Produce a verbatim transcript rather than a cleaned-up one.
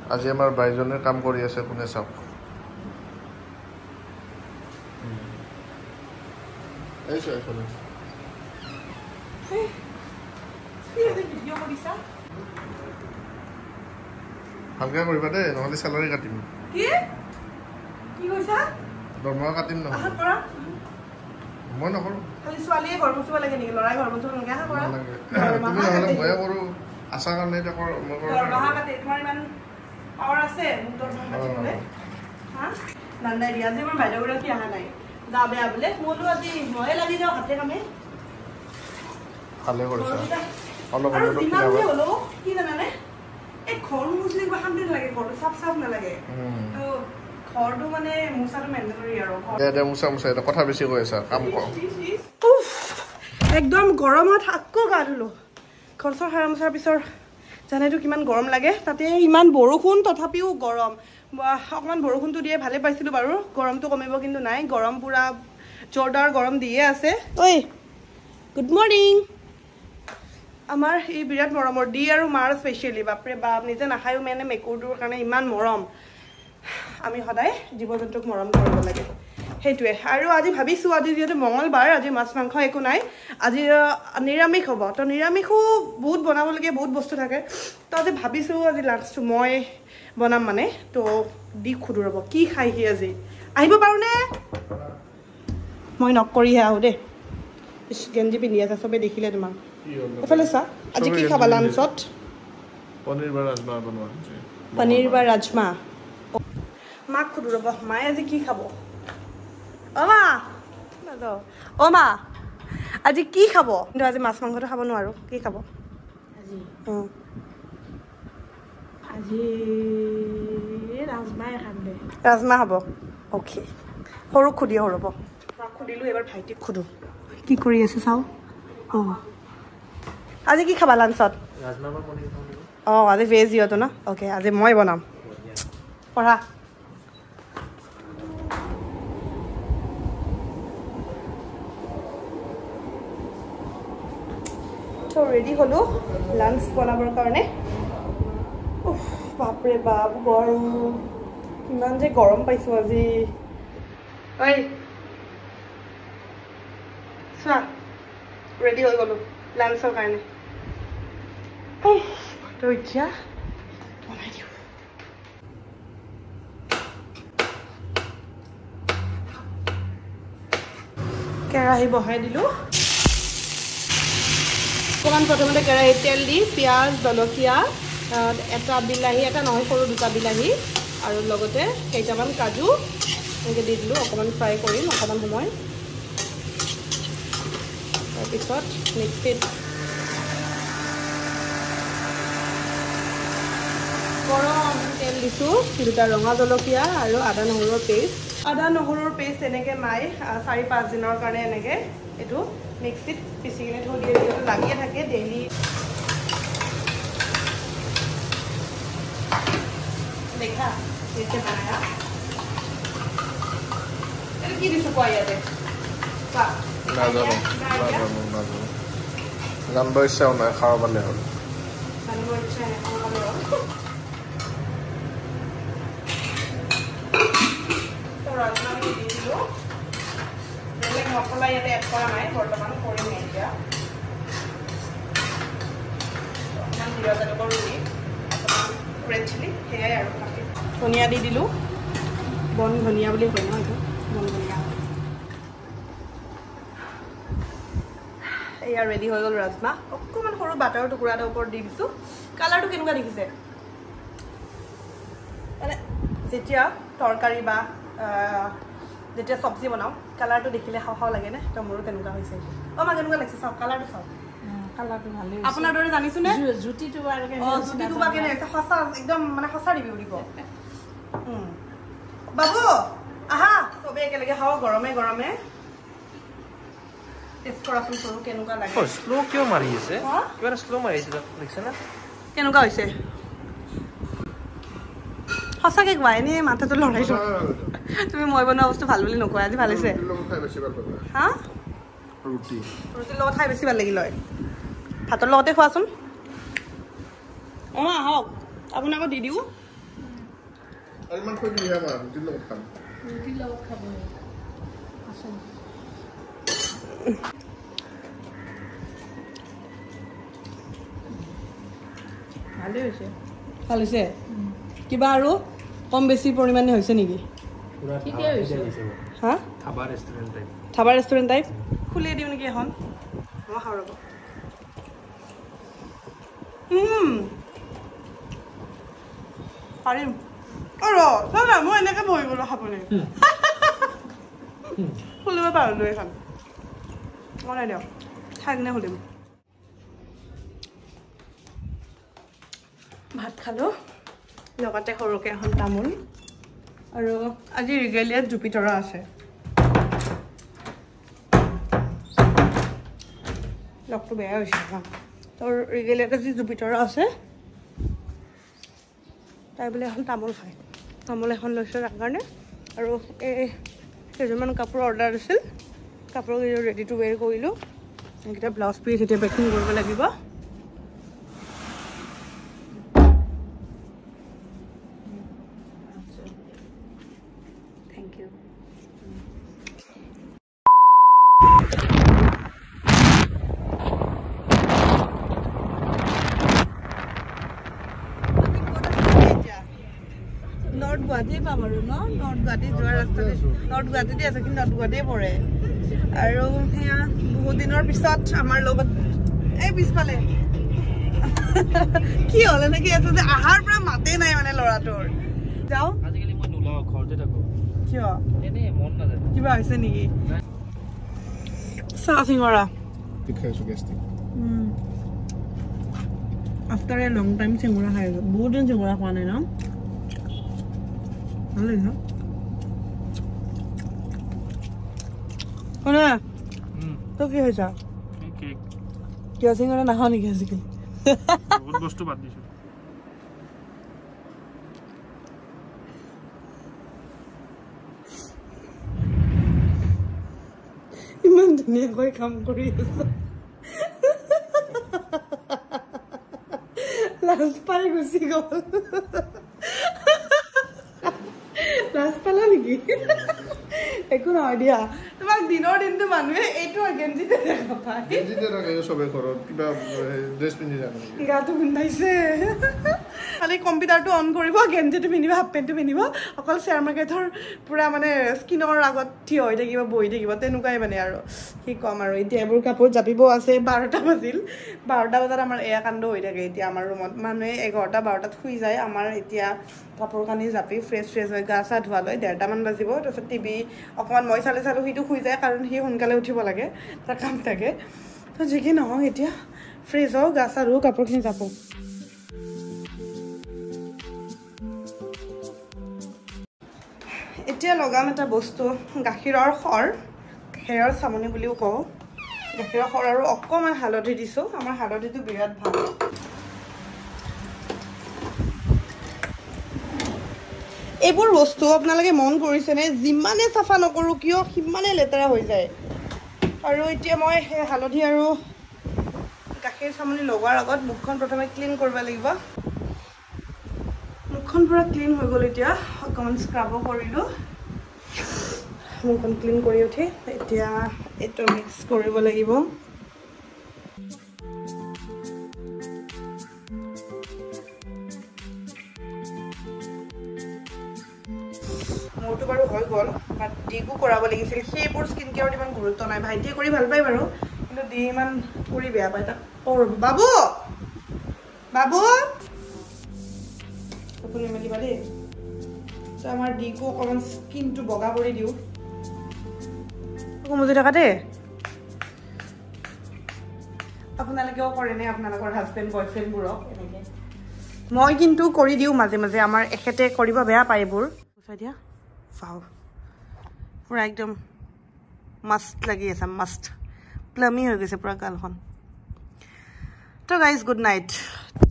আজি আমাৰ বাইজনে কাম কৰি আছে কোনে চাওক এইছো এইছো এই কি এনে ভিডিও কৰিছা ভালকৈ কৰিবা দে নহলে স্যালাৰি কাটিম কি কি কৈছা দৰমহা কাটিম নহয় আহা কৰা মই নকৰো খালি ছোৱালীয়ে ঘৰ মুচিব লাগে নেকি লৰাই ঘৰ মুচিব নালাগে আহা কৰা তুমি নহলে ময়ে কৰো আশা কাৰণে এটা কৰ মই কৰো দৰমহা কাটে তোমাৰ ইমান পাৱাৰ আছে মোক দৰমহা কাটিবলে হা নান্দাই দিয়া আজি আমাৰ বাইদেউগৰাকী অহা নাই গা বেয়া বোলে মোলো আজি ময়ে লাগি যাওঁ হাতে কামে ভালে কৰিছা অলপ আৰু অলপ যিমান যে হ'লেও কি জানানে এই ঘৰ মুচিলে কিবা শান্তি নালাগে ঘৰটো চাফ চাফ নালাগে তো ঘৰটো মানে মুচাটো মেণ্ডেটৰী আৰু দে দে মুচা মুচা এটা কথা বেছি কৈ আছা কাম কৰ একদম গৰমত আকৌ গা ধুলো ঘৰ চৰ সাৰা মোচাৰ পিছৰ জানেতো কিমান গৰম লাগে তাতে ইমান বৰষুণ তথাপিও গৰম অকণমান বৰষুণটো দিয়ে ভালে পাইছিলোঁ বাৰু গৰমটো কমিব কিন্তু নাই গৰম পূৰা জোৰদাৰ গৰম দিয়ে আছে ঐ গুড মৰ্ণিং আমাৰ এই বিৰাট মৰমৰ দি আৰু মাৰ স্পেচিয়েলি বাপৰে বাপ নিজে নাখায়ো মানে মেকুৰটোৰ কাৰণে ইমান মৰম আমি সদায় জীৱ জন্তুক মৰম কৰিব লাগে সেইটোৱে আৰু আজি ভাবিছোঁ আজি যিহেতু মঙলবাৰ আজি মাছ মাংস একো নাই আজি নিৰামিষ হ'ব তো নিৰামিষো বহুত বনাবলগীয়া বহুত বস্তু থাকে তো আজি ভাবিছোঁ আজি লাঞ্চটো মই বনাম মানে তো দি সুধো ৰ'ব কি খাইহি আজি আহিব পাৰোঁনে মই নক কৰিহে আহোঁ দেই গেঞ্জি পিন্ধি আছে চবেই দেখিলে তোমাক এফালে চা আজি কি খাবা লাঞ্চত পনীৰ বা ৰাজমা বনোৱা পনীৰ বা ৰাজমা মাক সুধো ৰ'ব মায়ে আজি কি খাব অ মা অ মা আজি কি খাব কিন্তু আজি মাছ মাংসটো খাব নোৱাৰো কি খাব আজি আজি ৰাজমাই খাম দে ৰাজমা হ'ব অ'কে সৰুক সুধি ৰ'ব মাক সুধিলোঁ এবাৰ ভাইটিক সুধো কি কৰি আছে চাওঁ অঁ আজি কি খাবা লাঞ্চত অঁ আজি ভেজ যিহেতু ন অ'কে আজি মই বনাম পঢ়া তো ৰেডি হ'লোঁ লাঞ্চ বনাবৰ কাৰণে বাপৰে বাপ গৰম ইমান যে গৰম পাইছোঁ আজি ঐ চোৱা ৰেডি হৈ গ'লোঁ লাঞ্চৰ কাৰণে তো এতিয়া বনাই দিওঁ কেৰাহী বহাই দিলোঁ অকণমান প্ৰথমতে কেৰাহীত তেল দি পিঁয়াজ জলকীয়া এটা বিলাহী এটা নহয় সৰু দুটা বিলাহী আৰু লগতে কেইটামান কাজু এনেকৈ দি দিলোঁ অকণমান ফ্ৰাই কৰিম অকণমান সময় তাৰপিছত মিক্সিত গৰম তেল দিছোঁ দুটা ৰঙা জলকীয়া আৰু আদা নহৰুৰ পেষ্ট আদা নহৰুৰ পেষ্ট এনেকৈ মায়ে চাৰি পাঁচ দিনৰ কাৰণে এনেকৈ এইটো মিক্সিত পিচি কিনে থৈ দিয়ে যিহেতু লাগিয়ে থাকে ডেইলি দেখা এইটো বনায়া এইটো কি দিছোঁ কোৱা ইয়াতে কোৱা নাজানো নাজানো নাজানো জানিব ইচ্ছাও নাই খাব পালে হ'ল জানিব ইচ্ছা নাই খাব পালে হ'ল তো ৰাজমাখিনি দি দিলোঁ বেলেগ মছলা ইয়াতে এড কৰা নাই বৰ্তমান কৰিম এতিয়া অকণমান জিৰা জালুকৰ গুড়ি অকণমান ৰেড চিলি সেয়াই আৰু বাকী ধনিয়া দি দিলোঁ বন ধনিয়া বুলি কয় ন এইটো বন ধনিয়া এয়া ৰেডি হৈ গ'ল ৰাজমা অকণমান সৰু বাটাৰৰ টুকুৰা এটা ওপৰত দি দিছোঁ কালাৰটো কেনেকুৱা দেখিছে মানে যেতিয়া তৰকাৰী বা যেতিয়া চব্জি বনাওঁ কালাৰটো দেখিলে খাওঁ খাওঁ লাগে নে তো মোৰো তেনেকুৱা হৈছে অঁ মা কেনেকুৱা লাগিছে চাওক কালাৰটো চাওক কালাৰটো ভালে আপোনাৰ দৰে জানিছোঁ নে জুতিটো অঁ জুতিটো বা কেনে সঁচা একদম মানে সঁচা ৰিভিউ দিব বাবু আহা চবেই একেলগে খাওঁ গৰমে গৰমে টেষ্ট কৰাচোন সৰু কেনেকুৱা লাগে স্লো কিয় মাৰি আছে কিবা স্লো মাৰি আছে দেখিছে না কেনেকুৱা হৈছে সঁচাকৈ কোৱা এনেই মাথাটো লৰাইছো তুমি মই বনোৱা বস্তু ভাল বুলি নকোৱা আজি ভাল হৈছে হা ৰুটি ৰুটিৰ লগত খাই বেছি ভাল লাগিল হয় ভাতৰ লগতে খোৱাচোন অঁ আহক আপোনাকো দি দিওঁ আৰু ইমান কৈ দিলে আমাৰ ৰুটিৰ লগত খাম ৰুটিৰ লগত খাব আচল ভালে হৈছে ভাল হৈছে কিবা আৰু কম বেছি পৰিমাণে হৈছে নেকি ঠিকে হৈছে হা খাবা ৰেষ্টুৰেণ্ট টাইপ খাবা ৰেষ্টুৰেণ্ট টাইপ খুলি দিওঁ নেকি এখন মই খাওঁ ৰ'ব পাৰিম অ' ৰ চাবা মই এনেকৈ বহি গ'লো খাবলৈ খুলিব পাৰোঁ এখন বনাই দিয়ক খাই কিনে খুলিম ভাত খালোঁ লগতে সৰুকৈ এখন তামোল আৰু আজি ৰিগেলিয়াত জুপিতৰা আছে লগটো বেয়া হৈছে তোৰ ৰিগেলিয়াত আজি জুপিতৰা আছে তাই বোলে এখন তামোল খায় তামোল এখন লৈছোঁ তাৰ কাৰণে আৰু এই কেইযোৰমান কাপোৰ অৰ্ডাৰ দিছিল কাপোৰ কেইযোৰ ৰেডি টু ৱেৰ কৰিলোঁ এইকেইটা ব্লাউজ পিচ এতিয়া পেকিং কৰিব লাগিব থেংক ইউ নৰ্থ গুৱাহাটীয়ে পাম আৰু ন নৰ্থ গুৱাহাটী যোৱাৰ ৰাস্তাতে নৰ্থ গুৱাহাটীতে আছে কিন্তু নৰ্থ গুৱাহাটীয়ে পৰে আৰু সেয়া বহুত দিনৰ পিছত আমাৰ লগত এই পিছফালে কি হ'ল এনেকৈ আছে যে আহাৰ পৰা মাতে নাই মানে ল'ৰাটোৰ যাওঁ আজিকালি মই নোলাওঁ ঘৰতে থাকোঁ কিয় এনেই মন নাযায় কিবা হৈছে নেকি চাহ চিঙৰা খাইছোঁ gastric after a long time চিঙৰা খাই আছোঁ বহুত দিন চিঙৰা খোৱা নাই ন ভাল লাগিছে শুনা তই কি হৈছা কেক কিয় চিঙৰা নাখাওঁ নেকি আজিকালি বহুত বস্তু বাদ দিছোঁ ইমান ধুনীয়াকৈ কাম কৰি আছ লাজ পাই গুচি গ'ল লাজ পালা নেকি একো নহয় দিয়া তোমাক দিনৰ দিনটো মানুহে এইটো গেঞ্জিতে দেখা পায় গেঞ্জিতে থাকে চবে ঘৰত কিবা ড্ৰেছ পিন্ধি থাকে গাটো গোন্ধাইছে খালি কম্পিউটাৰটো অন কৰিব গেঞ্জিটো পিন্ধিব হাফ পেণ্টটো পিন্ধিব অকল শ্বেয়াৰ মাৰ্কেটৰ পূৰা মানে স্কিনৰ আগত থিয় হৈ থাকিব বহি থাকিব তেনেকুৱাই মানে আৰু কি ক'ম আৰু এতিয়া এইবোৰ কাপোৰ জাপিব আছে বাৰটা বাজিল বাৰটা বজাত আমাৰ এয়া কাণ্ড হৈ থাকে এতিয়া আমাৰ ৰুমত মানুহে এঘাৰটা বাৰটাত শুই যায় আমাৰ এতিয়া কাপোৰ কানি জাপি ফ্ৰেছ ফ্ৰেছ হৈ গা চা ধোৱা লৈ ডেৰটামান বাজিব তাৰপিছত টিভি অকণমান মই চালে চালোঁ সিটো শুই যায় কাৰণ সি সোনকালে উঠিব লাগে তাৰ কাম থাকে তো যি কি নহওক এতিয়া ফ্ৰেছ হওঁ গা চা ধুওঁ কাপোৰখিনি জাপোঁ এতিয়া লগাম এটা বস্তু গাখীৰৰ সৰ খেৰৰ চামনি বুলিও কওঁ গাখীৰৰ সৰ আৰু অকণমান হালধি দিছোঁ আমাৰ হালধিটো বিৰাট ভাল এইবোৰ বস্তু আপোনালোকে মন কৰিছেনে যিমানে চাফা নকৰোঁ কিয় সিমানে লেতেৰা হৈ যায় আৰু এতিয়া মই সেই হালধি আৰু গাখীৰ চামনি লগোৱাৰ আগত মুখখন প্ৰথমে ক্লিন কৰিব লাগিব মুখখন পুৰা ক্লিন হৈ গ'ল এতিয়া অকণমান স্ক্ৰাবো কৰিলোঁ মুখখন ক্লিন কৰি উঠি এতিয়া এইটো মিক্স কৰিব লাগিব মোৰটো বাৰু হৈ গ'ল বাট ডিকো কৰাব লাগিছিল সেইবোৰ স্কিন কেয়াৰত ইমান গুৰুত্ব নাই ভাইটিয়ে কৰি ভাল পায় বাৰু কিন্তু দি ইমান কৰি বেয়া পায় তাক কৰোঁ বাবু বাবু আপুনি মেলিবা দেই তো আমাৰ ডিকো অকণমান স্কিনটো বগা কৰি দিওঁ মুজি থকা দেই আপোনালোকেও কৰেনে আপোনালোকৰ হাজবেণ্ড বয়ফ্ৰেণ্ডবোৰক এনেকৈ মই কিন্তু কৰি দিওঁ মাজে মাজে আমাৰ এখেতে কৰিব বেয়া পায় এইবোৰ গুচাই দিয়া চাও পুৰা একদম মাষ্ট লাগি আছে মাষ্ট প্লামি হৈ গৈছে পুৰা গালখন তো গাইজ গুড নাইট